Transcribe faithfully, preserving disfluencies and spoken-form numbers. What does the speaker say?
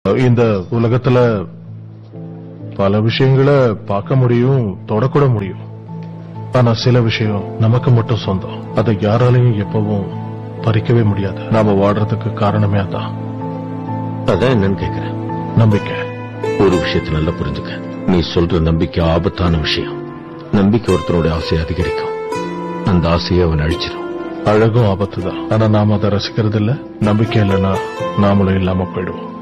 இந்த உலகத்துல பல விஷயங்களை பார்க்க முடியும், தொடக்கூட முடியும். ஆனா சில விஷயம் நமக்கு மட்டும் சொந்தம். அதை யாராலையும் எப்பவும் பறிக்கவே முடியாது. நாம வாடுறதுக்கு காரணமே அதான். அதான் என்னன்னு கேக்குறேன். நம்பிக்கை. ஒரு விஷயத்தை நல்லா புரிஞ்சுக்க. நீ சொல்ற நம்பிக்கை ஆபத்தான விஷயம். நம்பிக்கை ஒருத்தரோட ஆசையை அதிகரிக்கும், அந்த ஆசையை அவன் அழிச்சிடும். அழகும் ஆபத்து தான். ஆனா நாம அதை ரசிக்கிறது இல்ல. நம்பிக்கை இல்லைன்னா நாமளும் இல்லாம போயிடுவோம்.